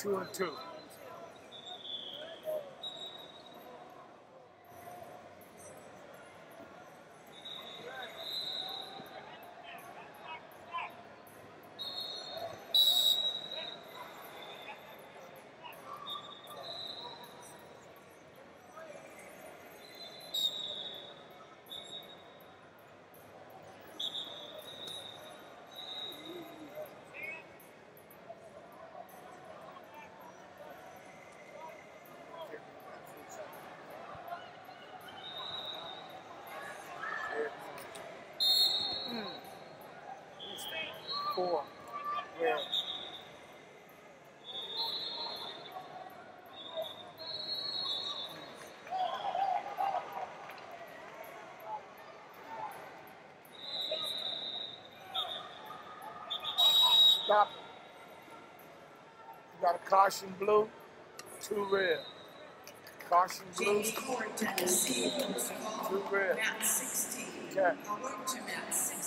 2-2. Four. Yeah. Stop. You got a caution blue, 2 red. Caution blue, James Court, Tennessee, 2 red. Mat 16. Okay. Going to Mat 16.